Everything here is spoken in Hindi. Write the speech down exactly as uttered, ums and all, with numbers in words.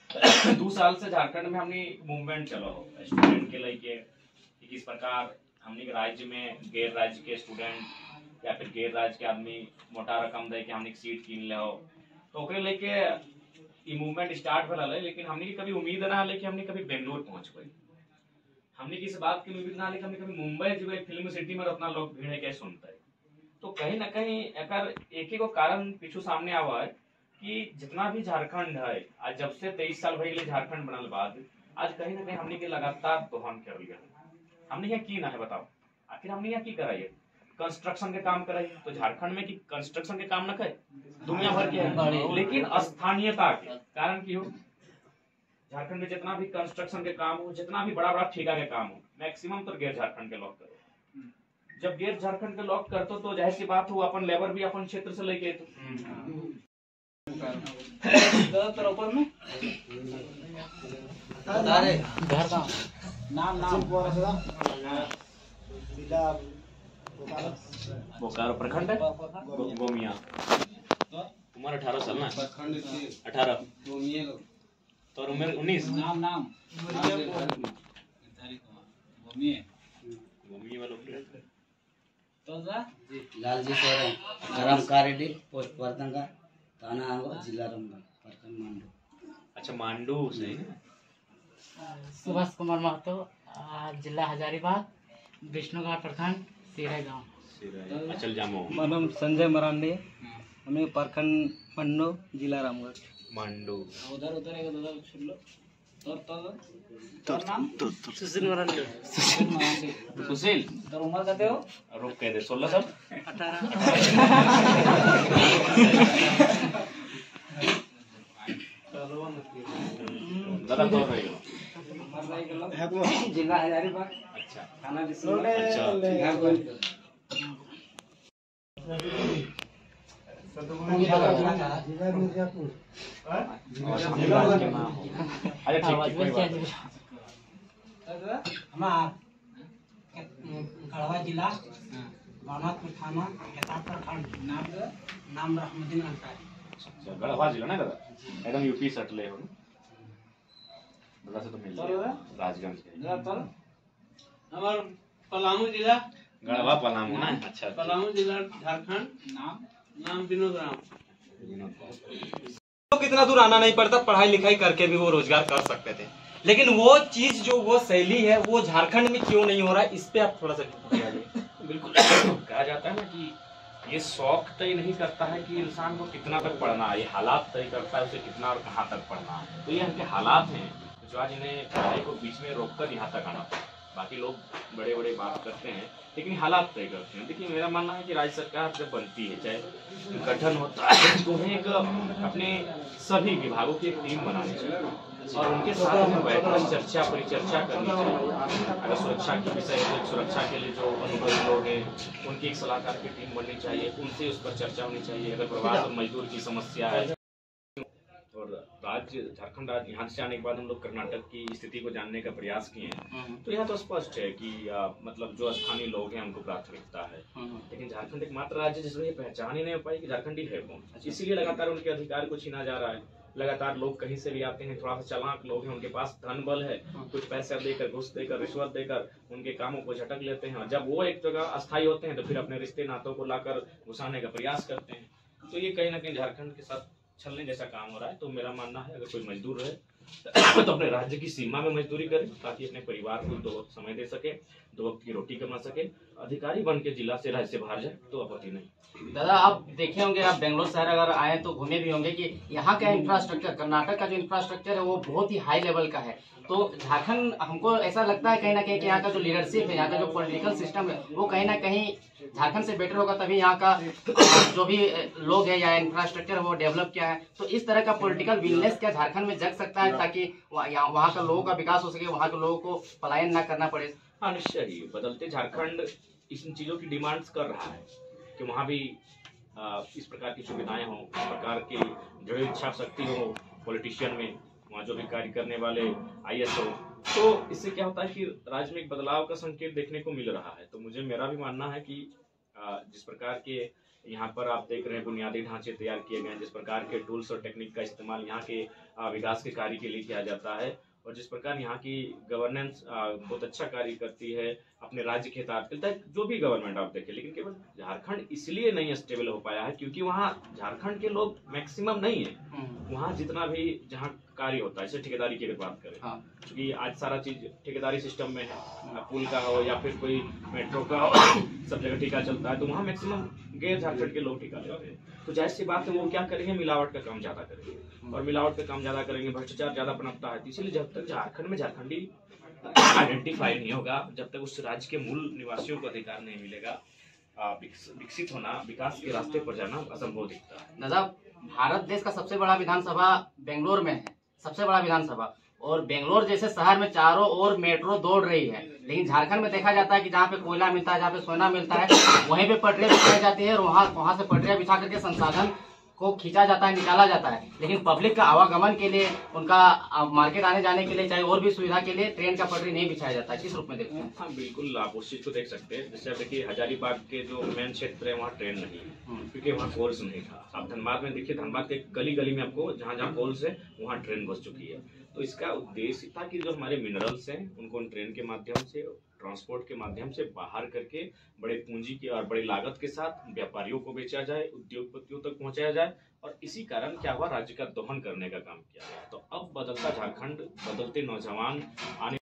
दो साल से झारखंड में हमने मूवमेंट चलो स्टूडेंट के लेके कि किस प्रकार हमने राज्य में गैर राज्य के स्टूडेंट या फिर गैर राज्य के आदमी मोटा रकम दे के हमने सीट कीन ले हो, तो ओकरे लेके ये मूवमेंट स्टार्ट भला है। लेकिन हमने कभी उम्मीद ना ले कि हमने कभी बेंगलोर पहुंच गए, हमने किस बात की उम्मीद ना ले कि हमने कभी मुंबई जो है फिल्म सिटी में अपना लोग भीड़ है क्या सुनता है। तो कहीं ना कहीं अगर एक ही को कारण पीछू सामने आवा है कि जितना भी झारखंड है आज जब से तेईस साल भई झारखंड बनल बाद आज कहीं ना कहीं हमने के लगातार दोहन कर लिया। हमने यहाँ की ना है बताओ, आखिर हमने यहाँ की कराइए कंस्ट्रक्शन के काम कराइए, तो झारखंड में की कंस्ट्रक्शन के काम न करे दुनिया भर के है, लेकिन स्थानीयता के कारण की हो झारखंड में जितना भी कंस्ट्रक्शन के काम हो, जितना भी बड़ा बड़ा ठेका के काम हो, मैक्सिमम तो गैर झारखंड के लोग करो। जब गैर झारखंड के लोग करते तो जाहिर सी बात हो अपन लेबर भी अपन क्षेत्र से लेके तो नाम नाम बोकारो प्रखंड है गोमिया। उम्र अठारह साल ना अठारह तो उम्र उन्नीस। नाम नाम गोमिया वालों लालजी सोरेन ग्राम कारेडी पोस्ट वर्तंगा थाना आंगो जिला रामगढ़ प्रखंड मांडू। अच्छा मांडू सही है। सुभाष कुमार महतो जिला हजारीबाग विष्णुघाट प्रखंड सिरा गाँव। अचल जामो मनम संजय मरांडे हमें प्रखंड मंडो जिला रामगढ़ मांडू। उधर उधर एक उधर छुड़ लो तोर तोर तोर नाम सुशील मरांडे। सुशील मरांडे। सुशील तोर उम्र कते हो? रुक कह दे सोलह साल अठारह। दादा तो रह गया जिला हजारीबाग अच्छा थाना विष्णुघाट। अच्छा अरे ठीक ठीक कोई बात नहीं। हमार गढ़वा जिला बानापुर थाना केताब प्रखंड नाम नाम रहमुद्दीन अंसारी। अच्छा गढ़वा जिला ना दादा एकदम यूपी सटले हो दादा से तो मिल गया राजगंज के तोर हमार पलामू जिला गढ़वा पलामू ना। अच्छा पलामू जिला झारखंड। नाम नाम विनोद राम। तो कितना दूर आना नहीं पड़ता, पढ़ाई लिखाई करके भी वो रोजगार कर सकते थे, लेकिन वो चीज जो वो शैली है वो झारखंड में क्यों नहीं हो रहा है, इस पे आप थोड़ा सा बिल्कुल कहा जाता है ना कि ये शौक तय नहीं करता है कि इंसान को कितना तक पढ़ना है, ये हालात तय करता है उसे कितना और कहाँ तक पढ़ना है। तो ये इनके हालात हैं जो आज इन्हें पढ़ाई को बीच में रोककर यहाँ तक आना पड़ा। बाकी लोग बड़े बड़े बात करते हैं लेकिन हालात तय करते हैं। देखिए मेरा मानना है कि राज्य सरकार जब बनती है चाहे गठन होता है तो उन्हें एक अपने सभी विभागों की एक टीम बनानी चाहिए और उनके साथ में बैठकर चर्चा परिचर्चा करनी चाहिए। अगर सुरक्षा के विषय है सुरक्षा के लिए जो अनुभवी लोग हैं उनकी एक सलाहकार की टीम बननी चाहिए, उनसे उस पर चर्चा होनी चाहिए। अगर प्रवास और मजदूर की समस्या है और राज्य झारखंड राज्य यहाँ से आने के बाद हम लोग कर्नाटक की स्थिति को जानने का प्रयास किए हैं तो यहाँ तो स्पष्ट है कि आ, मतलब जो स्थानीय लोग हैं उनको प्राथमिकता है, लेकिन झारखंड एक मात्र राज्य जिसमें ये पहचान ही नहीं हो पाई कि झारखंडी है कौन। इसीलिए लगातार उनके अधिकार को छीना जा रहा है। लगातार लोग कहीं से भी आते हैं, थोड़ा सा चालाक लोग हैं, उनके पास धन बल है, कुछ पैसा देकर घूस देकर रिश्वत देकर उनके कामों को झटक लेते हैं और जब वो एक जगह अस्थायी होते हैं तो फिर अपने रिश्ते नातों को लाकर घुसाने का प्रयास करते हैं। तो ये कहीं ना कहीं झारखंड के साथ छलने जैसा काम हो रहा है। तो मेरा मानना है अगर कोई मजदूर है तो अपने राज्य की सीमा में मजदूरी करे ताकि अपने परिवार को दो वक्त समय दे सके, दो वक्त की रोटी कमा सके। अधिकारी बन के जिला से राज्य से बाहर जाए तो आपत्ति नहीं। दादा आप देखे होंगे, आप बेंगलोर शहर अगर आए तो घूमे भी होंगे कि यहाँ का इंफ्रास्ट्रक्चर कर्नाटक का जो इंफ्रास्ट्रक्चर है वो बहुत ही हाई लेवल का है। तो झारखंड हमको ऐसा लगता है कहीं ना कहीं कि यहाँ का जो लीडरशिप है, यहाँ का जो पॉलिटिकल सिस्टम है वो कहीं ना कहीं झारखंड से बेटर होगा, तभी यहाँ का जो भी लोग है या इंफ्रास्ट्रक्चर है वो डेवलप किया है। तो इस तरह का पॉलिटिकल विलनेस क्या झारखंड में जग सकता है ताकि वहाँ का लोगों का विकास हो सके, वहाँ के लोगों को पलायन ना करना पड़े। हाँ निश्चय ही बदलते झारखंड इन चीजों की डिमांड्स कर रहा है कि वहाँ भी आ, इस प्रकार की सुविधाएं हों, इस प्रकार की दृढ़ इच्छा शक्ति हो पॉलिटिशियन में, वहाँ जो भी कार्य करने वाले आई एस हो। तो इससे क्या होता है कि राज्य में एक बदलाव का संकेत देखने को मिल रहा है। तो मुझे मेरा भी मानना है कि आ, जिस प्रकार के यहाँ पर आप देख रहे हैं बुनियादी ढांचे तैयार किए गए हैं, जिस प्रकार के टूल्स और टेक्निक का इस्तेमाल यहाँ के आ, विकास के कार्य के लिए किया जाता है, और जिस प्रकार यहाँ की गवर्नेंस बहुत अच्छा कार्य करती है अपने राज्य के हित तक, जो भी गवर्नमेंट आप देखें। लेकिन केवल झारखंड इसलिए नहीं स्टेबल हो पाया है क्योंकि वहाँ झारखंड के लोग मैक्सिमम नहीं है। वहाँ जितना भी जहाँ कार्य होता है, जैसे ठेकेदारी की अगर बात करें, हाँ। क्योंकि आज सारा चीज ठेकेदारी सिस्टम में है, पुल का हो या फिर कोई मेट्रो का हो, सब जगह ठेका चलता है, तो वहाँ मैक्सिमम गैर झारखंड के लोग ठेका लेते हैं। तो जाहिर सी बात है वो क्या करेंगे, मिलावट का काम ज्यादा करेंगे, और मिलावट का काम ज्यादा करेंगे, भ्रष्टाचार ज्यादा पनपता है। इसीलिए जब तक झारखंड में झारखंडी आइडेंटिफाई नहीं होगा, जब तक उस राज्य के मूल निवासियों को अधिकार नहीं मिलेगा, विकसित होना, विकास के रास्ते पर जाना असंभव दिखता है। दादा, भारत देश का सबसे बड़ा विधानसभा बेंगलोर में है, सबसे बड़ा विधानसभा, और बेंगलोर जैसे शहर में चारों ओर मेट्रो दौड़ रही है, लेकिन झारखंड में देखा जाता है कि जहाँ पे कोयला मिलता है, जहाँ पे सोना मिलता है, वहीं पे पटरियां बिछाई जाती है और वहाँ वहाँ से पटरियां बिछा करके संसाधन को खींचा जाता है, निकाला जाता है। लेकिन पब्लिक का आवागमन के लिए, उनका मार्केट आने जाने के लिए, चाहे और भी सुविधा के लिए ट्रेन का पटरी नहीं बिछाया जाता है। किस रूप में देखते हैं? हाँ बिल्कुल, आप उस चीज को देख सकते हैं। जैसे आप देखिए हजारीबाग के जो मेन क्षेत्र है वहाँ ट्रेन नहीं है क्योंकि वहाँ कोल्स नहीं था। आप धनबाद में देखिए, धनबाद के गली गली में आपको जहाँ जहाँ कोल्स है वहाँ ट्रेन घुस चुकी है। तो इसका उद्देश्य था कि जो हमारे मिनरल्स हैं उनको ट्रेन के माध्यम से, ट्रांसपोर्ट के माध्यम से बाहर करके बड़े पूंजी की और बड़ी लागत के साथ व्यापारियों को बेचा जाए, उद्योगपतियों तक पहुंचाया जाए, और इसी कारण क्या हुआ, राज्य का दोहन करने का काम किया गया। तो अब बदलता झारखंड, बदलते नौजवान आने